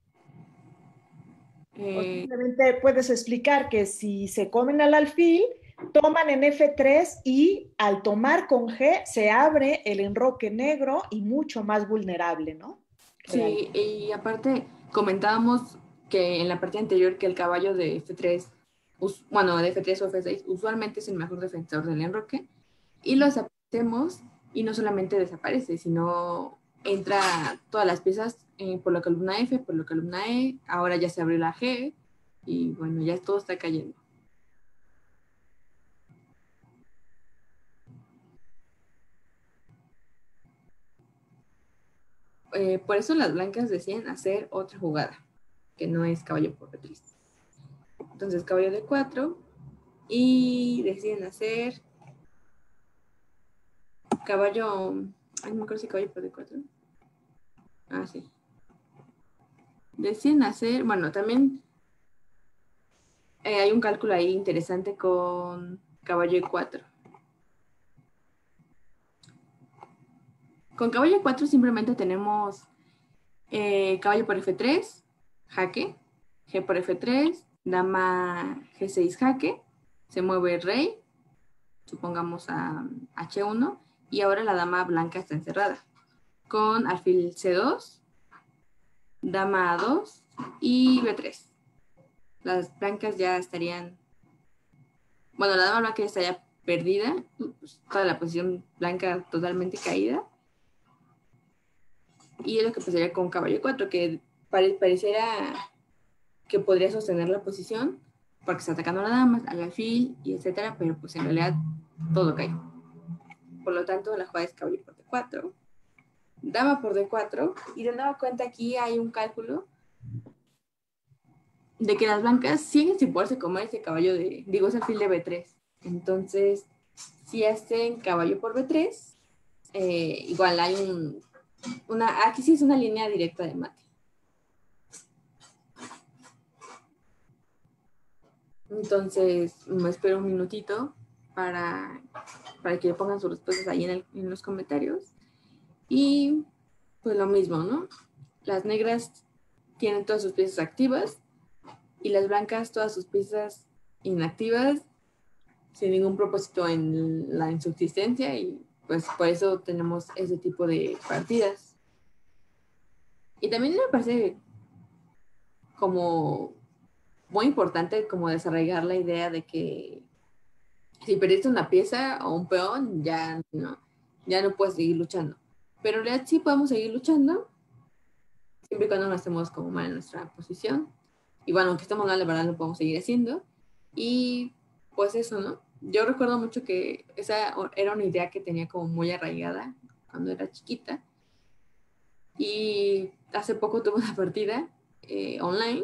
O Eh, simplemente puedes explicar que si se comen al alfil, toman en F tres y al tomar con G se abre el enroque negro y mucho más vulnerable, ¿no? Real. sí, y aparte comentábamos que en la parte anterior que el caballo de F tres, us- bueno, de F tres o F seis, usualmente es el mejor defensor del enroque, y lo desaparecemos y no solamente desaparece, sino entra todas las piezas eh, por la columna F, por la columna E, ahora ya se abrió la G, y bueno, ya todo está cayendo. Eh, por eso las blancas deciden hacer otra jugada, que no es caballo por F tres. Entonces, caballo de cuatro, y deciden hacer caballo, ay, no me acuerdo si caballo por D cuatro. Ah, sí. Deciden hacer, bueno, también eh, hay un cálculo ahí interesante con caballo E cuatro. Con caballo E cuatro simplemente tenemos eh, caballo por F tres, jaque, G por F tres, dama G seis jaque, se mueve el rey, supongamos a H uno, y ahora la dama blanca está encerrada. Con alfil C dos, dama A dos y B tres. Las blancas ya estarían, bueno, la dama blanca ya estaría perdida, pues, toda la posición blanca totalmente caída. Y es lo que pasaría con caballo cuatro, que pare, pareciera que podría sostener la posición porque está atacando a la dama, al alfil y etcétera, pero pues en realidad todo cae. Por lo tanto, la jugada es caballo por D cuatro, dama por D cuatro, y de nueva cuenta aquí hay un cálculo de que las blancas siguen sin poderse comer ese caballo de, digo, ese alfil de B tres. Entonces, si hacen caballo por B tres, eh, igual hay un, una, aquí sí es una línea directa de mate. Entonces, me espero un minutito para, para que le pongan sus respuestas ahí en, el, en los comentarios. Y pues lo mismo, ¿no? Las negras tienen todas sus piezas activas y las blancas todas sus piezas inactivas, sin ningún propósito en la insubsistencia, y pues por eso tenemos ese tipo de partidas. Y también me parece como muy importante como desarrollar la idea de que si perdiste una pieza o un peón, ya no, ya no puedes seguir luchando. Pero en realidad sí podemos seguir luchando, siempre y cuando no estemos como mal en nuestra posición. Y bueno, aunque estemos mal, la verdad lo podemos seguir haciendo. Y pues eso, ¿no? Yo recuerdo mucho que esa era una idea que tenía como muy arraigada cuando era chiquita. Y hace poco tuve una partida eh, online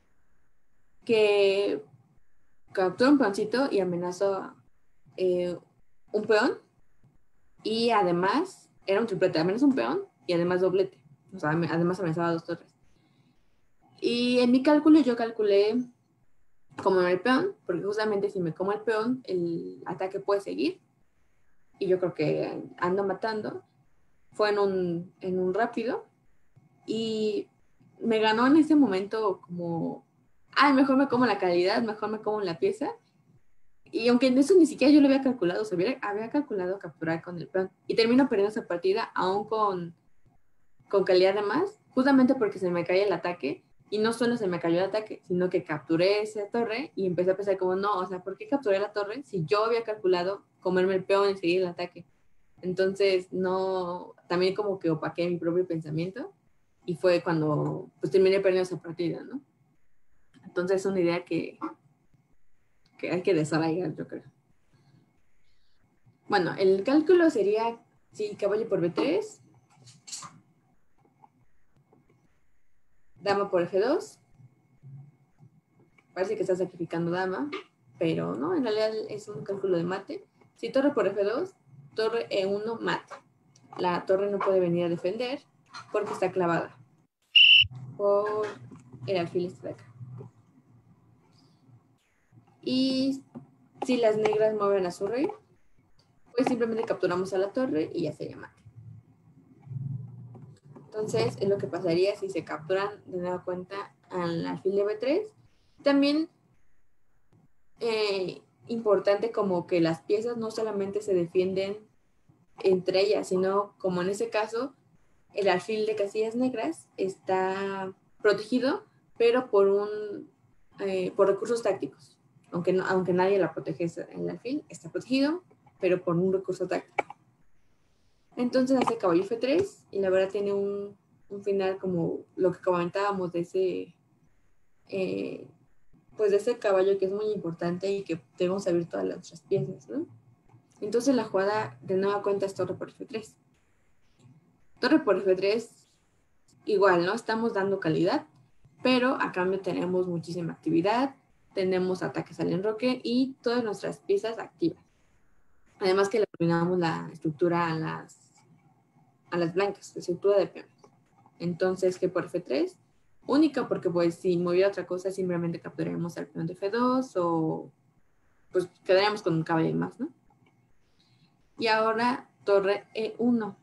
que capturó un peoncito y amenazó eh, un peón, y además era un triplete, amenazó un peón y además doblete, o sea, además amenazaba dos torres. Y en mi cálculo yo calculé como el peón, porque justamente si me como el peón, el ataque puede seguir, y yo creo que ando matando. Fue en un, en un rápido, y me ganó en ese momento como, ay, mejor me como la calidad, mejor me como la pieza. Y aunque en eso ni siquiera yo lo había calculado, o sea, había, había calculado capturar con el peón, y termino perdiendo esa partida aún con, con calidad de más, justamente porque se me cae el ataque. Y no solo se me cayó el ataque, sino que capturé esa torre y empecé a pensar como, no, o sea, ¿por qué capturé la torre si yo había calculado comerme el peón y seguir el ataque? Entonces, no, también como que opaqué mi propio pensamiento, y fue cuando pues terminé perdiendo esa partida, ¿no? Entonces es una idea que, que hay que desarrollar, yo creo. Bueno, el cálculo sería, sí, caballo por B tres, dama por F dos, parece que está sacrificando dama, pero no, en realidad es un cálculo de mate. Si torre por F dos, torre E uno, mate. La torre no puede venir a defender porque está clavada por el alfil este de acá. Y si las negras mueven a su rey, pues simplemente capturamos a la torre y ya sería mate. Entonces es lo que pasaría si se capturan de nueva cuenta al alfil de B tres. También eh, importante como que las piezas no solamente se defienden entre ellas, sino como en ese caso el alfil de casillas negras está protegido, pero por un eh, por recursos tácticos. Aunque, no, aunque nadie la protege, el alfil está protegido, pero por un recurso táctico. Entonces hace caballo F tres, y la verdad tiene un, un final como lo que comentábamos de ese eh, pues de ese caballo que es muy importante y que debemos saber todas las otras piezas, ¿no? Entonces la jugada de nueva cuenta es torre por F tres. Torre por F tres, igual, ¿no? Estamos dando calidad, pero a cambio tenemos muchísima actividad, tenemos ataques al enroque y todas nuestras piezas activas. Además que le arruinamos la estructura a las, a las blancas, la estructura de peones. Entonces, G por F tres, única porque pues si moviera otra cosa simplemente capturaríamos al peón de F dos o pues quedaríamos con un caballo y más, ¿no? Y ahora torre E uno.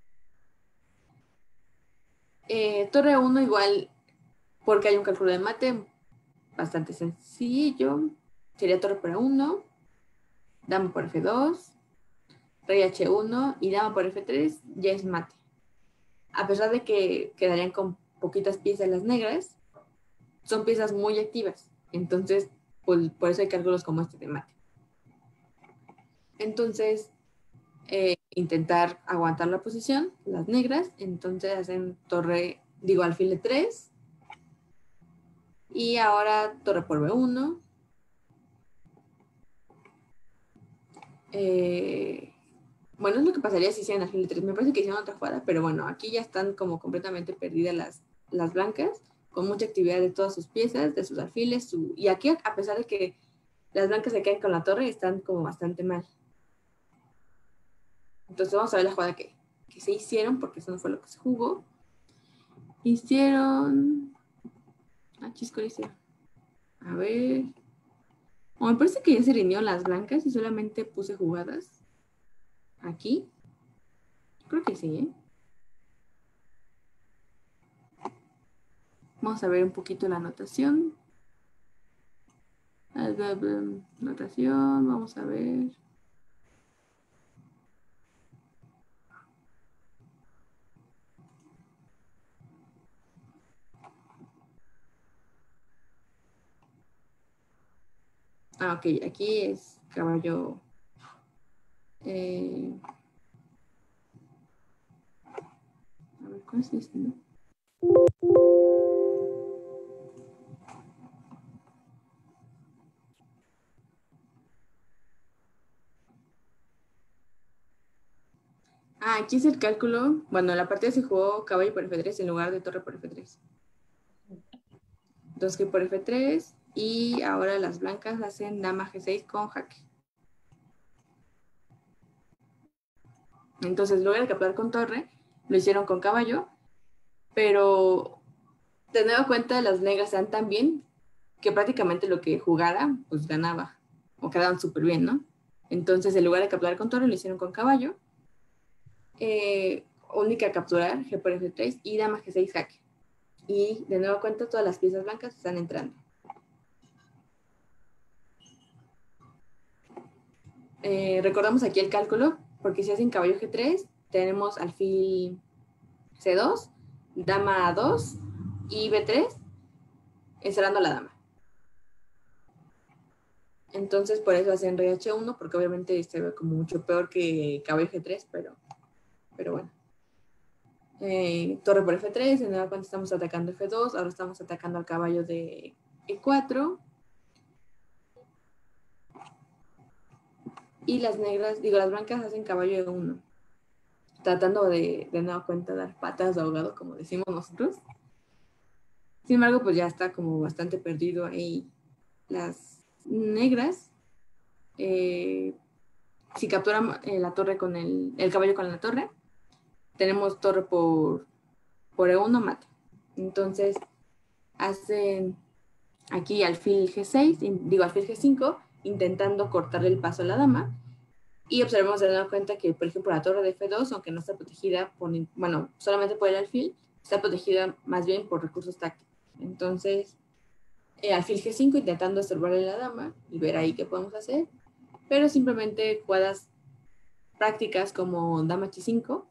Eh, torre E uno igual porque hay un cálculo de mate bastante sencillo. Sería torre por E uno, dama por F dos, rey H uno y dama por F tres, ya es mate. A pesar de que quedarían con poquitas piezas las negras, son piezas muy activas. Entonces, pues, por eso hay cálculos como este de mate. Entonces, eh, intentar aguantar la posición, las negras, entonces hacen torre, digo, alfil de tres, y ahora torre por B uno. Eh, bueno, es lo que pasaría si hicieran alfil de tres. Me parece que hicieron otra jugada, pero bueno, aquí ya están como completamente perdidas las, las blancas, con mucha actividad de todas sus piezas, de sus alfiles, su, y aquí a pesar de que las blancas se quedan con la torre, están como bastante mal. Entonces vamos a ver la jugada que, que se hicieron, porque eso no fue lo que se jugó. Hicieron... Ah, chisco, hicieron. A ver... Oh, me parece que ya se rindieron las blancas y solamente puse jugadas. Aquí. Creo que sí, ¿eh? Vamos a ver un poquito la anotación. Notación, vamos a ver. Ah, ok, aquí es caballo. Eh, a ver, ¿cuál es este? ¿No? Ah, aquí es el cálculo. Bueno, la partida se jugó caballo por F tres en lugar de torre por F tres. Entonces, que por F tres y ahora las blancas hacen dama G seis con jaque. Entonces, luego de capturar con torre, lo hicieron con caballo, pero de nueva cuenta las negras están tan bien que prácticamente lo que jugara, pues ganaba, o quedaban súper bien, ¿no? Entonces, en lugar de capturar con torre, lo hicieron con caballo. Eh, única a capturar, G por F tres y dama G seis jaque. Y de nueva cuenta, todas las piezas blancas están entrando. Eh, recordamos aquí el cálculo, porque si hacen caballo G tres, tenemos alfil C dos, dama A dos y B tres, encerrando a la dama. Entonces, por eso hacen rey H uno, porque obviamente se ve como mucho peor que caballo G tres, pero, pero bueno. Eh, torre por F tres, de nueva cuenta estamos atacando F dos, ahora estamos atacando al caballo de E cuatro. Y las negras, digo, las blancas hacen caballo E uno, tratando de, de nueva cuenta dar patas de ahogado, como decimos nosotros. Sin embargo, pues ya está como bastante perdido ahí. Las negras, eh, si capturan eh, la torre con el, el caballo con la torre, tenemos torre por, por E uno, mate. Entonces, hacen aquí alfil G seis, digo alfil G cinco, intentando cortarle el paso a la dama. Y observamos de nueva cuenta que, por ejemplo, la torre de F dos, aunque no está protegida, por, bueno, solamente por el alfil, está protegida más bien por recursos tácticos. Entonces, eh, alfil G cinco intentando estorbarle a la dama y ver ahí qué podemos hacer, pero simplemente jugadas prácticas como dama H cinco,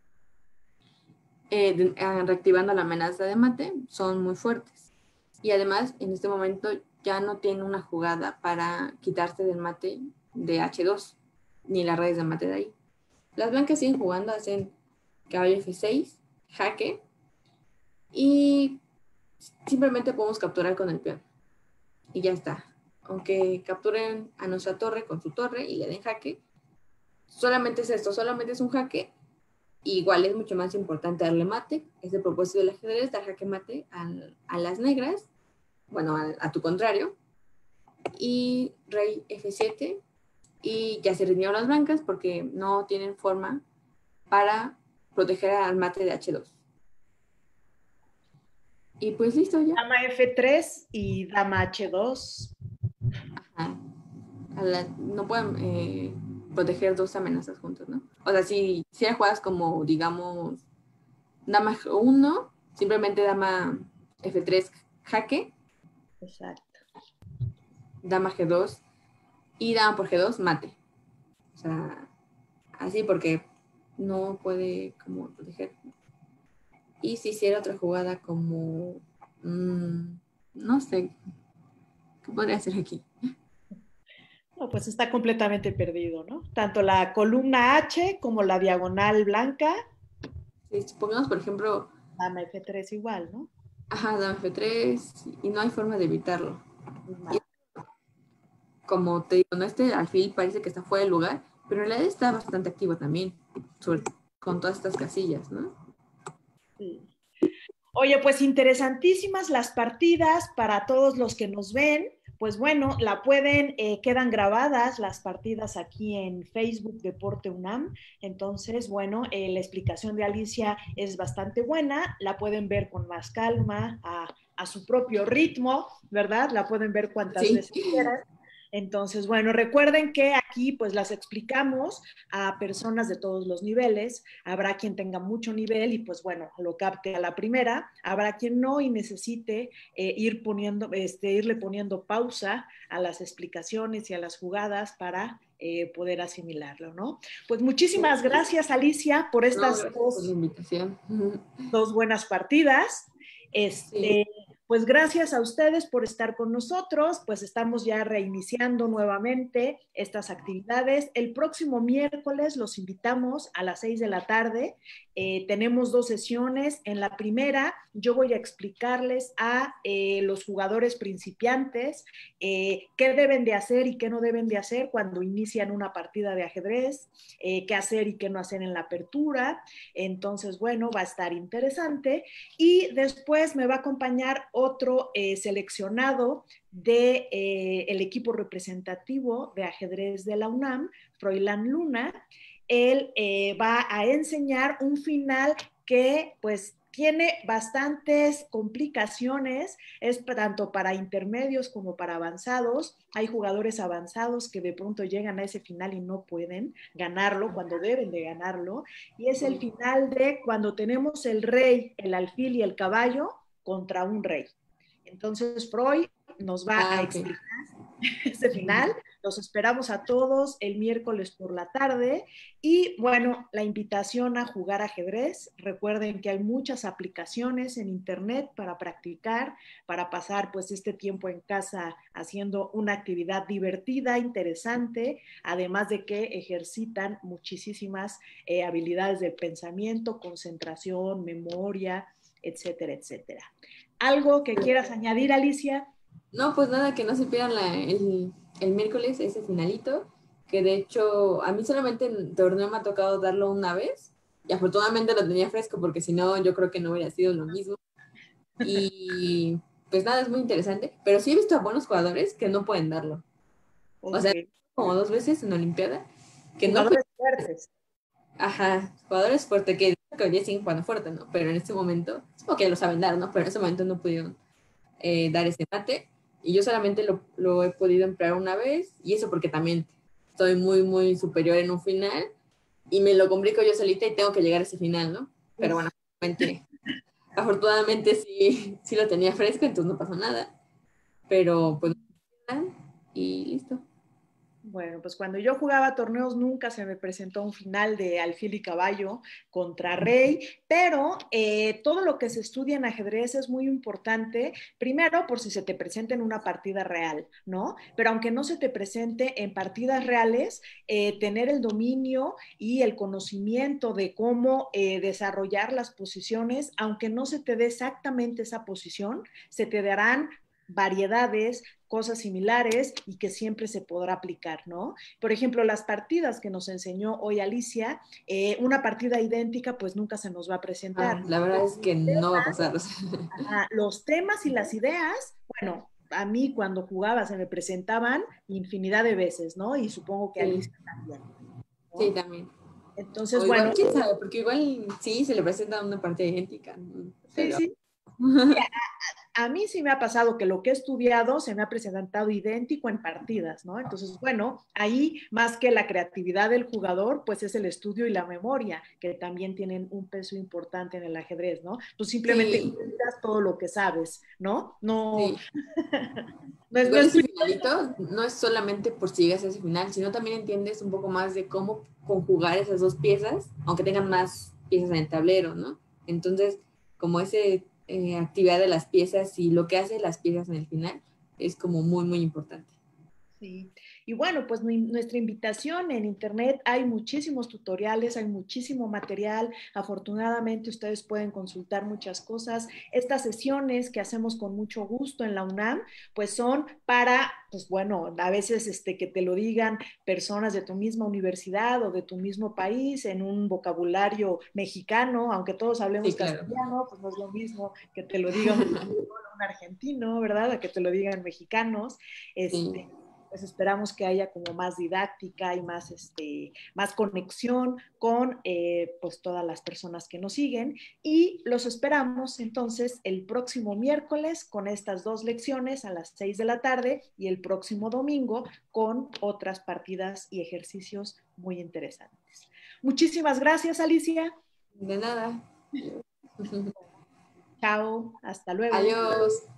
eh, de, eh, reactivando la amenaza de mate, son muy fuertes. Y además, en este momento ya no tiene una jugada para quitarse del mate de H dos, ni las redes de mate de ahí. Las blancas siguen jugando, hacen caballo F seis, jaque, y simplemente podemos capturar con el peón. Y ya está. Aunque capturen a nuestra torre con su torre y le den jaque, solamente es esto, solamente es un jaque. Igual es mucho más importante darle mate. Es el propósito del ajedrez, dar jaque mate a, a las negras, bueno, a, a tu contrario. Y rey F siete, y ya se rindieron las blancas porque no tienen forma para proteger al mate de hache dos. Y pues listo ya. Dama efe tres y dama hache dos. Ajá. A la, no pueden eh, proteger dos amenazas juntas, ¿no? O sea, si, si hay jugadas como, digamos, dama uno, simplemente dama efe tres jaque. Exacto. Dama ge dos y dama por ge dos mate. O sea, así porque no puede como proteger. Y si hiciera otra jugada como, mmm, no sé, ¿qué podría hacer aquí? No, pues está completamente perdido, ¿no? Tanto la columna H como la diagonal blanca. Si supongamos, por ejemplo, Dama efe tres igual, ¿no? ajá, dama efe tres y no hay forma de evitarlo. Y como te digo, ¿no? Este alfil parece que está fuera de lugar, pero en realidad está bastante activo también, sobre, con todas estas casillas, ¿no? Sí. Oye, pues interesantísimas las partidas para todos los que nos ven. Pues bueno, la pueden, eh, quedan grabadas las partidas aquí en Facebook Deporte UNAM. Entonces, bueno, eh, la explicación de Alicia es bastante buena. La pueden ver con más calma, a, a su propio ritmo, ¿verdad? La pueden ver cuantas Sí. veces quieran. Entonces, bueno, recuerden que aquí pues las explicamos a personas de todos los niveles. Habrá quien tenga mucho nivel y pues bueno, lo capte a la primera. Habrá quien no y necesite eh, ir poniendo, este, irle poniendo pausa a las explicaciones y a las jugadas para eh, poder asimilarlo, ¿no? Pues muchísimas gracias, Alicia, por estas No, gracias dos, por la invitación. dos buenas partidas. Este, Sí. Pues gracias a ustedes por estar con nosotros, pues estamos ya reiniciando nuevamente estas actividades. El próximo miércoles los invitamos a las seis de la tarde. Eh, tenemos dos sesiones. En la primera yo voy a explicarles a eh, los jugadores principiantes eh, qué deben de hacer y qué no deben de hacer cuando inician una partida de ajedrez, eh, qué hacer y qué no hacer en la apertura. Entonces, bueno, va a estar interesante. Y después me va a acompañar otro eh, seleccionado del de, eh, equipo representativo de ajedrez de la UNAM, Froilán Luna. Él eh, va a enseñar un final que pues tiene bastantes complicaciones, es tanto para intermedios como para avanzados. Hay jugadores avanzados que de pronto llegan a ese final y no pueden ganarlo cuando deben de ganarlo. Y es el final de cuando tenemos el rey, el alfil y el caballo contra un rey. Entonces Freud nos va Ah, a okay. explicar ese final. Los esperamos a todos el miércoles por la tarde. Y bueno, la invitación a jugar ajedrez. Recuerden que hay muchas aplicaciones en internet para practicar, para pasar pues este tiempo en casa haciendo una actividad divertida, interesante, además de que ejercitan muchísimas eh, habilidades de pensamiento, concentración, memoria, etcétera, etcétera. ¿Algo que quieras añadir, Alicia? No, pues nada, que no se pierdan la, el, el miércoles ese finalito, que de hecho a mí solamente en torneo me ha tocado darlo una vez y afortunadamente lo tenía fresco porque si no yo creo que no hubiera sido lo mismo. Y pues nada, es muy interesante, pero sí he visto a buenos jugadores que no pueden darlo. O sea, Okay. como dos veces en Olimpiada, que no Jugadores fuertes. Ajá, jugadores fuertes que hoy día siguen jugando fuerte, ¿no? Pero en este momento, supongo que lo saben dar, ¿no? Pero en este momento no pudieron eh, dar ese mate y yo solamente lo, lo he podido emplear una vez y eso porque también estoy muy, muy superior en un final y me lo complico yo solita y tengo que llegar a ese final, ¿no? Pero bueno, afortunadamente, afortunadamente sí, sí lo tenía fresco, entonces no pasó nada. Pero pues y listo. Bueno, pues cuando yo jugaba torneos nunca se me presentó un final de alfil y caballo contra rey, pero eh, todo lo que se estudia en ajedrez es muy importante, primero por si se te presenta en una partida real, ¿no? Pero aunque no se te presente en partidas reales, eh, tener el dominio y el conocimiento de cómo eh, desarrollar las posiciones, aunque no se te dé exactamente esa posición, se te darán variedades, cosas similares y que siempre se podrá aplicar, ¿no? Por ejemplo, las partidas que nos enseñó hoy Alicia, eh, una partida idéntica pues nunca se nos va a presentar. Ah, la verdad es que no va a pasar. Ajá, los temas y las ideas, bueno, a mí cuando jugaba se me presentaban infinidad de veces, ¿no? Y supongo que a Sí, Alicia también, sí, ¿no? también. O Entonces, igual, bueno, quién sabe, porque igual sí se le presenta una parte idéntica, ¿no? sí, Pero sí. A mí sí me ha pasado que lo que he estudiado se me ha presentado idéntico en partidas, ¿no? Entonces, bueno, ahí más que la creatividad del jugador, pues es el estudio y la memoria, que también tienen un peso importante en el ajedrez, ¿no? Tú simplemente sí, cuentas todo lo que sabes, ¿no? No, sí. no es, no Igual es tu... ese finalito no es solamente por si llegas a ese final, sino también entiendes un poco más de cómo conjugar esas dos piezas, aunque tengan más piezas en el tablero, ¿no? Entonces, como esa eh, actividad de las piezas y lo que hace las piezas en el final es como muy, muy importante. Sí, y bueno, pues nuestra invitación en internet, hay muchísimos tutoriales, hay muchísimo material. Afortunadamente ustedes pueden consultar muchas cosas. Estas sesiones que hacemos con mucho gusto en la UNAM, pues son para, pues bueno, a veces este, que te lo digan personas de tu misma universidad o de tu mismo país en un vocabulario mexicano, aunque todos Sí, hablemos claro. castellano, pues no es lo mismo que te lo diga un, un argentino, ¿verdad? A que te lo digan mexicanos. Sí. Este, pues esperamos que haya como más didáctica y más, este, más conexión con eh, pues todas las personas que nos siguen y los esperamos entonces el próximo miércoles con estas dos lecciones a las seis de la tarde y el próximo domingo con otras partidas y ejercicios muy interesantes. Muchísimas gracias, Alicia. De nada. Chao, hasta luego. Adiós.